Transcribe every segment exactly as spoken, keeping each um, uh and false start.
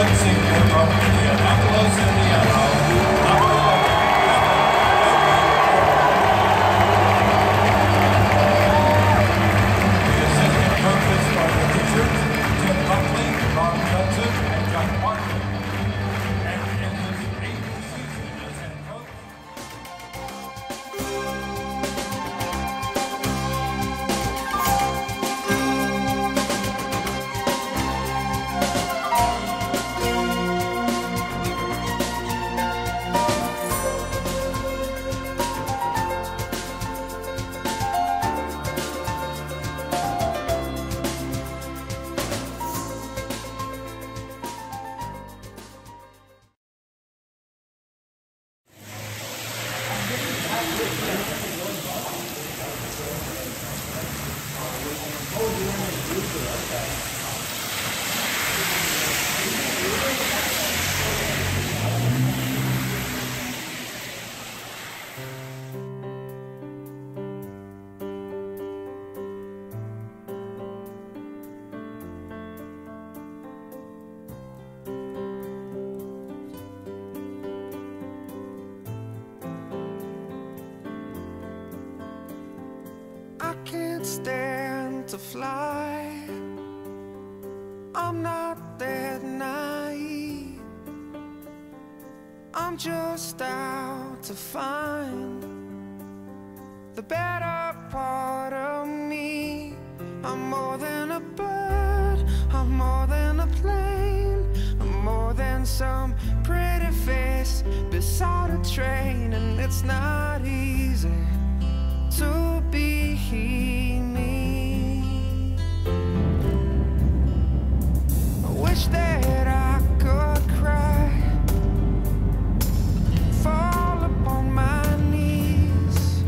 I can't stand to fly. I'm not that naive. I'm just out to find the better part of me. I'm more than a bird, I'm more than a plane, I'm more than some pretty face beside a train. And it's not easy to be me. I wish that I could cry, fall upon my knees,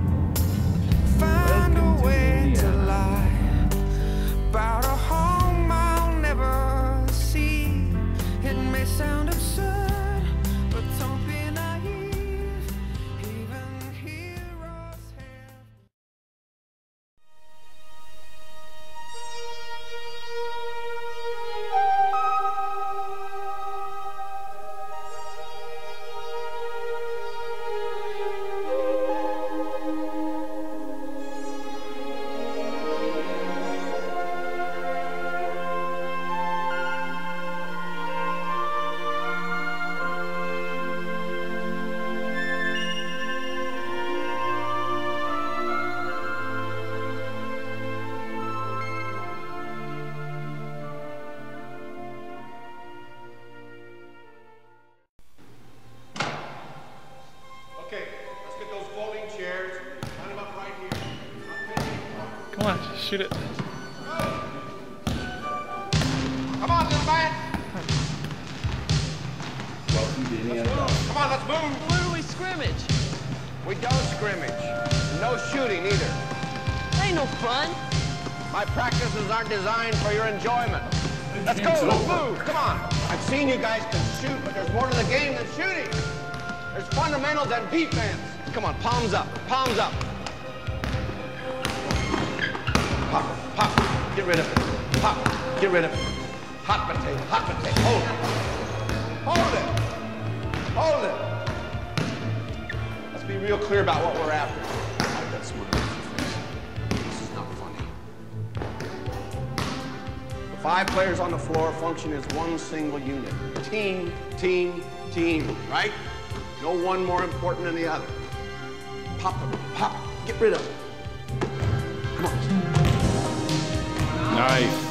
find a way to lie about a home I'll never see. It may sound absurd, but don't be naive. Even heroes have. Come on, shoot it. Come on, little man. Come on, let's move. Where do we scrimmage? We don't scrimmage. No shooting either. Ain't no fun. My practices aren't designed for your enjoyment. Let's go, let's move. Come on. I've seen you guys can shoot, but there's more to the game than shooting. There's fundamentals and defense. Come on, palms up, palms up. Pop, pop, get rid of it. Pop, get rid of it. Hot potato, hot potato, hold it. Hold it. Hold it. Let's be real clear about what we're after. I've got smart on your face. This is not funny. The five players on the floor function as one single unit. Team, team, team, right? No one more important than the other. Pop them, pop, get rid of it. Come on. Nice.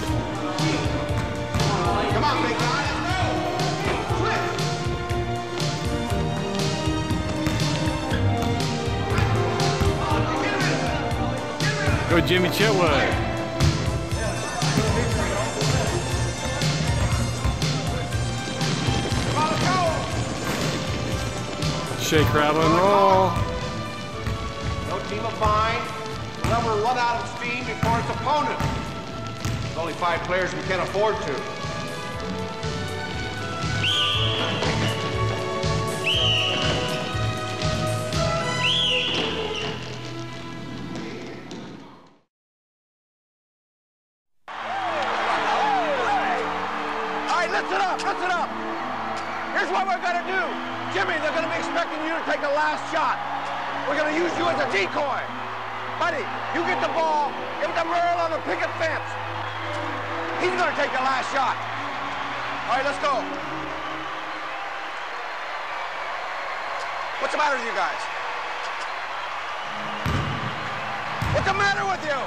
Come on, big guy, let's go! Flip! Go Jimmy Chitwood. Come on, let's go! Shake, rattle, and roll. No team of five will ever run out of steam before its opponent. There's only five players we can't afford to. All right, Listen up, listen up. Here's what we're gonna do. Jimmy, they're gonna be expecting you to take the last shot. We're gonna use you as a decoy. Buddy, you get the ball, give it to Merle on the picket fence. He's gonna take the last shot. All right, let's go. What's the matter with you guys? What's the matter with you?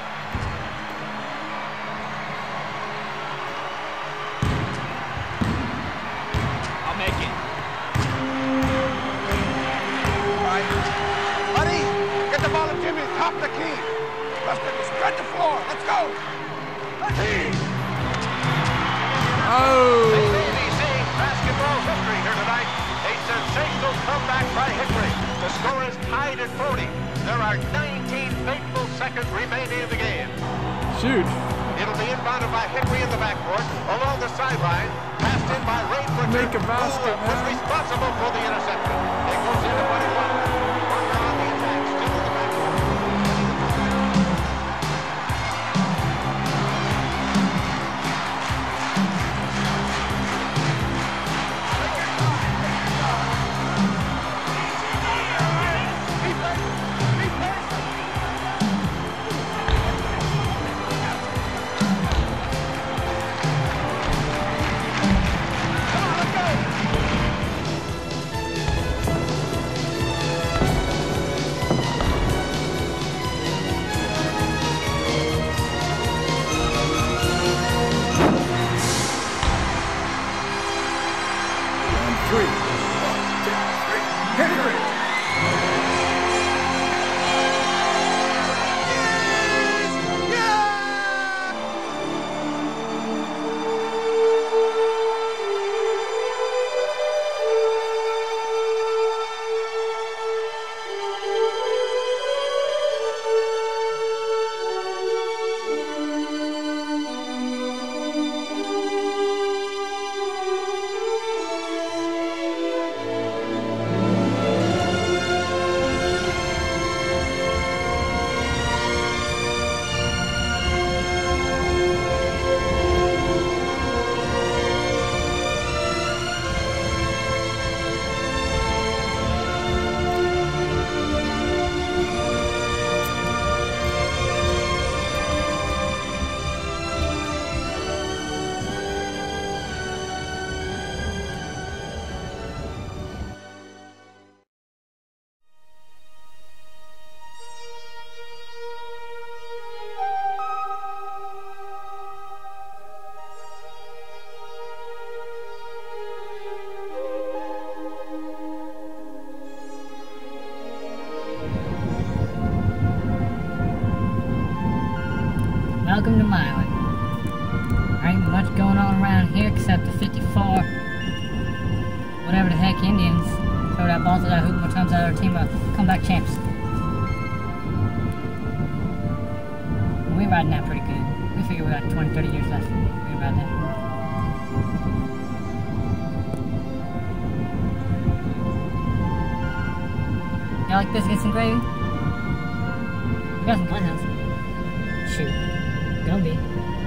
I'll make it. All right. Buddy, get the ball to Jimmy, top the key. Let's spread the floor. Let's go. Let's see. Oh! A B C basketball history here tonight. A sensational comeback by Hickory. The score is tied at forty. There are nineteen fateful seconds remaining in the game. Shoot. It'll be inbounded by Hickory in the backcourt, along the sideline, passed in by Ray Butcher, Make a basket, who was man. responsible for the interception. It goes into what it was. Worker on the attack, still in the backcourt. Three. One, two, three. Hickory. Welcome to Milan. There ain't much going on around here except the fifty-four, whatever the heck, Indians throw that ball to that hoop more times out of our team are comeback champs. We're riding that pretty good. We figure we got twenty, thirty years left. We can ride that. Y'all like biscuits and gravy? We got some Playhouse. Shoot. Gonna be.